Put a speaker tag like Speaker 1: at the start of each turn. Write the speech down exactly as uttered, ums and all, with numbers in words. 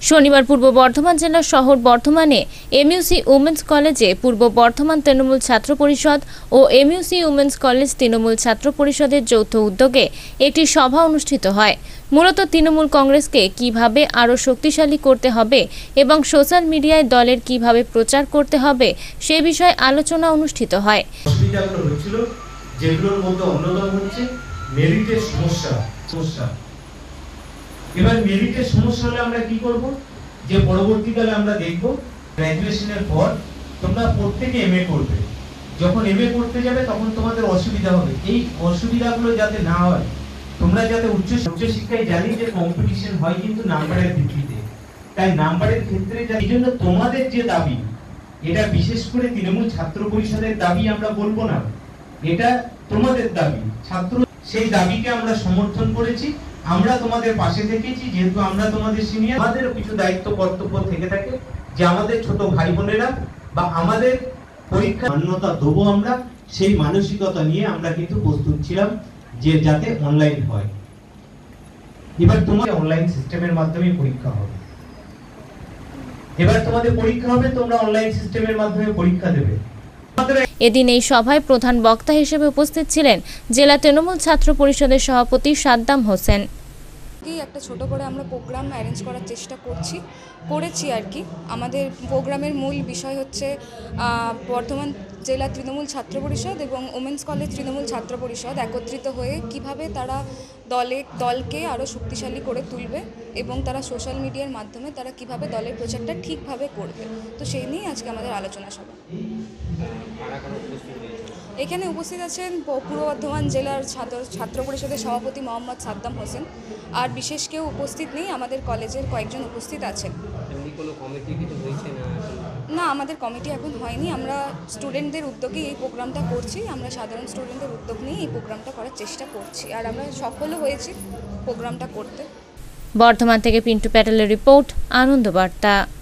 Speaker 1: শনিবার পূর্ব বর্ধমান জেলার শহর বর্ধমানে এমইউসি উমেন্স কলেজে পূর্ব বর্ধমান তৃণমূল ছাত্র পরিষদ ও এমইউসি উমেন্স কলেজ তৃণমূল ছাত্র পরিষদের যৌথ উদ্যোগে একটি সভা অনুষ্ঠিত হয়। মূলত তৃণমূল কংগ্রেসকে কিভাবে আরও শক্তিশালী করতে হবে এবং সোশ্যাল মিডিয়ায় দলের কিভাবে প্রচার করতে হবে সে বিষয়ে আলোচনা অনুষ্ঠিত হয়।
Speaker 2: যেগুলোর মধ্যে অন্যতম হচ্ছে মেরিটের সমস্যা সমস্যা এবার মেরিটের সমস্যা হলে আমরা কি করব, যে পরবর্তীকালে আমরা দেখব গ্র্যাজুয়েশনের পর তোমরা প্রত্যেকে এমএ করবে, যখন এমএ করতে যাবে তখন তোমাদের অসুবিধা হবে। এই অসুবিধাগুলো যাতে না হয়, তোমরা যাতে উচ্চ উচ্চ শিক্ষায় জানি যে কম্পিটিশন হয় কিন্তু নাম্বারের ভিত্তিতে, তাই নাম্বারের ক্ষেত্রে এই জন্য তোমাদের যে দাবি, এটা বিশেষ করে তৃণমূল ছাত্র পরিষদের দাবি আমরা বলবো না, এটা তোমাদের দাবি। ছাত্র সেই দাবিকে আমরা সমর্থন করেছি, আমরা তোমাদের পাশে থেকেছি, যেহেতু আমরা তোমাদের সিনিয়র। আমাদেরও কিছু দায়িত্ব কর্তব্য থেকে থাকে যে আমাদের ছোট ভাই বোনেরা বা আমাদের পরীক্ষা মান্যতা দেবো আমরা, সেই মানসিকতা নিয়ে আমরা কিন্তু প্রস্তুত ছিলাম যে যাতে অনলাইন হয়। এবার তোমাদের অনলাইন সিস্টেমের মাধ্যমে পরীক্ষা হবে, এবার তোমাদের পরীক্ষা হবে, তোমরা অনলাইন সিস্টেমের মাধ্যমে পরীক্ষা দেবে।
Speaker 1: এদিন এই সভায় প্রধান বক্তা হিসেবে উপস্থিত ছিলেন জেলা তৃণমূল ছাত্র পরিষদের সভাপতি সাদ্দাম হোসেন।
Speaker 3: একটা ছোট করে আমরা প্রোগ্রাম অ্যারেঞ্জ করার চেষ্টা করছি করেছি আর কি। আমাদের প্রোগ্রামের মূল বিষয় হচ্ছে বর্ধমান জেলা তৃণমূল ছাত্র পরিষদ এবং ওমেন্স কলেজ তৃণমূল ছাত্র পরিষদ একত্রিত হয়ে কিভাবে তারা দলে দলকে আরও শক্তিশালী করে তুলবে এবং তারা সোশ্যাল মিডিয়ার মাধ্যমে তারা কিভাবে দলের প্রচারটা ঠিকভাবে করবে। তো সেই নিয়েই আজকে আমাদের আলোচনা সভা। এখানে উপস্থিত আছেন পূর্ব বর্ধমান জেলার ছাত্র ছাত্র পরিষদের সভাপতি মোহাম্মদ সাদ্দাম হোসেন, আর বিশেষ কেউ উপস্থিত নেই, আমাদের কলেজের কয়েকজন উপস্থিত আছেন। না, আমাদের কমিটি এখন হয়নি, আমরা স্টুডেন্টদের উদ্যোগে এই প্রোগ্রামটা করছি, আমরা সাধারণ স্টুডেন্টদের উদ্যোগ নিয়ে এই প্রোগ্রামটা করার চেষ্টা করছি, আর আমরা সফলও হয়েছি প্রোগ্রামটা করতে।
Speaker 1: বর্ধমান থেকে পিন্টু প্যাটেলের রিপোর্ট, আনন্দ বার্তা।